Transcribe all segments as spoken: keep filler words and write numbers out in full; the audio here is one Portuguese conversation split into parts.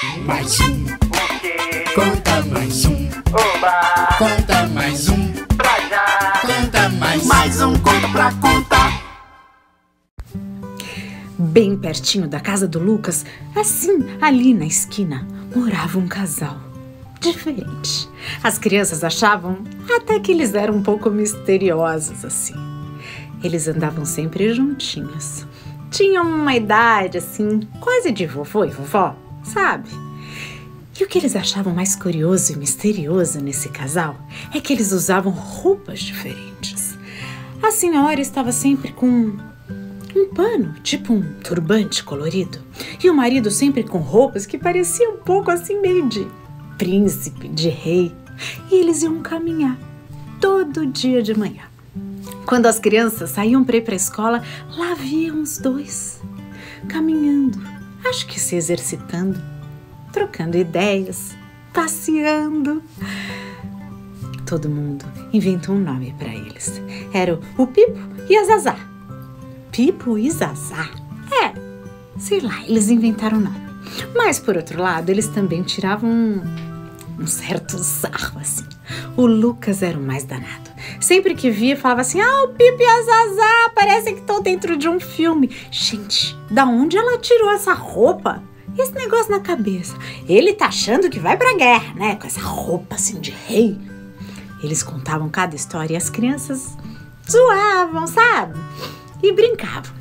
Mais um. O quê? Conta mais um. Oba! Conta mais um. Pra já! Conta mais um. Mais um conto pra contar! Bem pertinho da casa do Lucas, assim, ali na esquina, morava um casal diferente. As crianças achavam até que eles eram um pouco misteriosos, assim. Eles andavam sempre juntinhos. Tinham uma idade, assim, quase de vovô e vovó, sabe? E o que eles achavam mais curioso e misterioso nesse casal é que eles usavam roupas diferentes. A senhora estava sempre com um pano, tipo um turbante colorido. E o marido sempre com roupas que pareciam um pouco assim meio de príncipe, de rei. E eles iam caminhar todo dia de manhã. Quando as crianças saíam para ir para a escola, lá viam os dois, caminhando, acho que se exercitando, trocando ideias, passeando. Todo mundo inventou um nome para eles. Era o Pipo e a Zazá. Pipo e Zazá? É, sei lá, eles inventaram o nome. Mas, por outro lado, eles também tiravam um, um certo sarro, assim. O Lucas era o mais danado. Sempre que via, falava assim, ah, o Pipo e a Zazá, parece que estão dentro de um filme. Gente, da onde ela tirou essa roupa? E esse negócio na cabeça? Ele tá achando que vai pra guerra, né? Com essa roupa assim de rei. Eles contavam cada história e as crianças zoavam, sabe? E brincavam.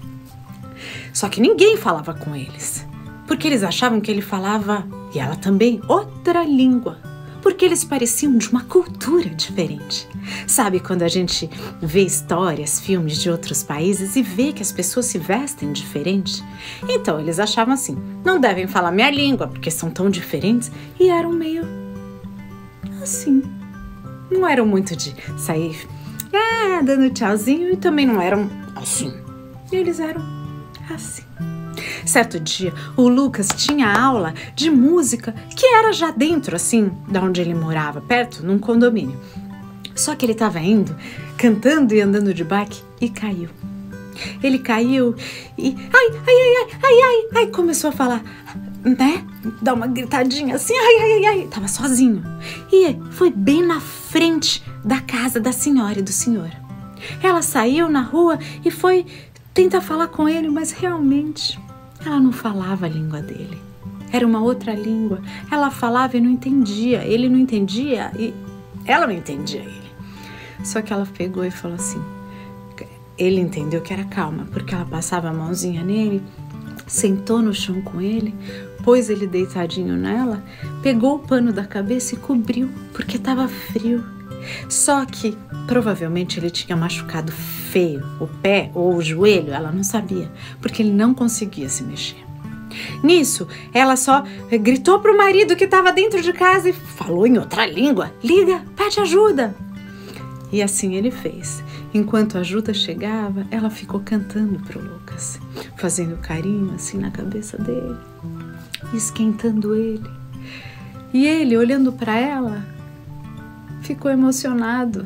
Só que ninguém falava com eles, porque eles achavam que ele falava, e ela também, outra língua, porque eles pareciam de uma cultura diferente. Sabe quando a gente vê histórias, filmes de outros países e vê que as pessoas se vestem diferente? Então eles achavam assim, não devem falar minha língua, porque são tão diferentes, e eram meio assim. Não eram muito de sair é, dando tchauzinho e também não eram assim. Eles eram assim. Certo dia, o Lucas tinha aula de música que era já dentro, assim, de onde ele morava, perto, num condomínio. Só que ele estava indo, cantando e andando de bike e caiu. Ele caiu e ai, ai, ai, ai, ai, ai, ai, começou a falar, né? Dá uma gritadinha assim, ai, ai, ai, ai. Tava sozinho. E foi bem na frente da casa da senhora e do senhor. Ela saiu na rua e foi tentar falar com ele, mas realmente ela não falava a língua dele. Era uma outra língua. Ela falava e não entendia. Ele não entendia e ela não entendia ele. Só que ela pegou e falou assim, ele entendeu que era calma, porque ela passava a mãozinha nele, sentou no chão com ele, pôs ele deitadinho nela, pegou o pano da cabeça e cobriu, porque estava frio. Só que provavelmente ele tinha machucado feio o pé ou o joelho, ela não sabia, porque ele não conseguia se mexer. Nisso, ela só gritou pro marido que estava dentro de casa e falou em outra língua, liga, pede ajuda. E assim ele fez. Enquanto a ajuda chegava, ela ficou cantando pro Lucas, fazendo carinho assim na cabeça dele, esquentando ele. E ele, olhando para ela, ficou emocionado.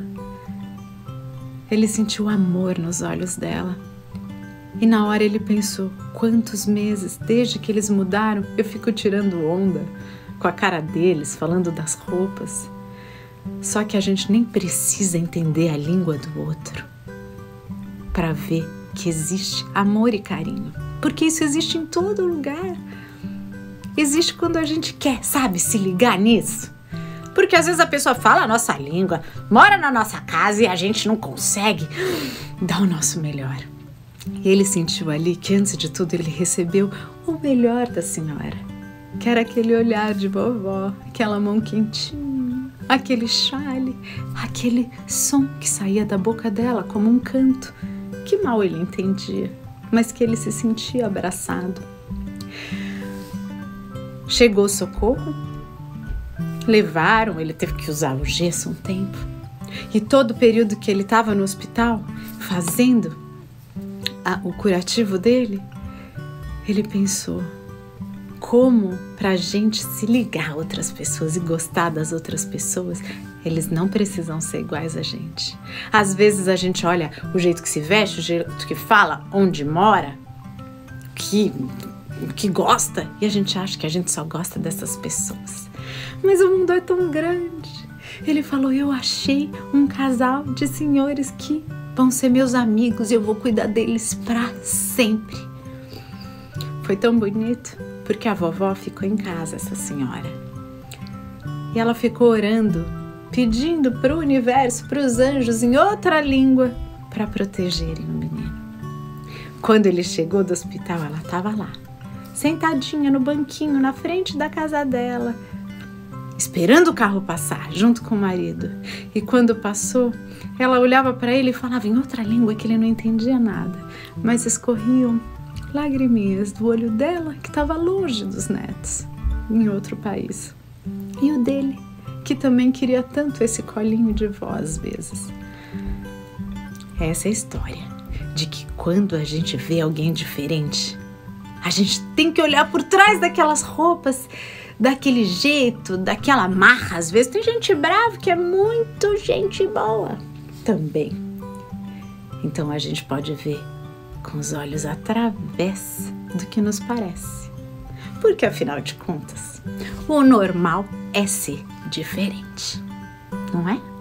Ele sentiu amor nos olhos dela. E na hora ele pensou, quantos meses, desde que eles mudaram, eu fico tirando onda com a cara deles, falando das roupas. Só que a gente nem precisa entender a língua do outro para ver que existe amor e carinho. Porque isso existe em todo lugar. Existe quando a gente quer, sabe, se ligar nisso. Porque às vezes a pessoa fala a nossa língua, mora na nossa casa e a gente não consegue dar o nosso melhor. E ele sentiu ali que antes de tudo ele recebeu o melhor da senhora, que era aquele olhar de vovó, aquela mão quentinha, aquele chale, aquele som que saía da boca dela como um canto, que mal ele entendia, mas que ele se sentia abraçado. Chegou o socorro, levaram, ele teve que usar o gesso um tempo, e todo o período que ele estava no hospital fazendo a, o curativo dele, ele pensou, como para a gente se ligar a outras pessoas e gostar das outras pessoas, eles não precisam ser iguais a gente. Às vezes a gente olha o jeito que se veste, o jeito que fala, onde mora, que que gosta e a gente acha que a gente só gosta dessas pessoas. Mas o mundo é tão grande. Ele falou, eu achei um casal de senhores que vão ser meus amigos e eu vou cuidar deles para sempre. Foi tão bonito, porque a vovó ficou em casa, essa senhora. E ela ficou orando, pedindo para o universo, para os anjos em outra língua, para protegerem o menino. Quando ele chegou do hospital, ela estava lá, sentadinha no banquinho na frente da casa dela, esperando o carro passar, junto com o marido. E quando passou, ela olhava para ele e falava em outra língua que ele não entendia nada, mas escorriam lagriminhas do olho dela, que estava longe dos netos, em outro país. E o dele, que também queria tanto esse colinho de vó às vezes. Essa é a história de que quando a gente vê alguém diferente, a gente tem que olhar por trás daquelas roupas, daquele jeito, daquela marra. Às vezes tem gente brava que é muito gente boa também. Então a gente pode ver com os olhos através do que nos parece. Porque afinal de contas, o normal é ser diferente, não é?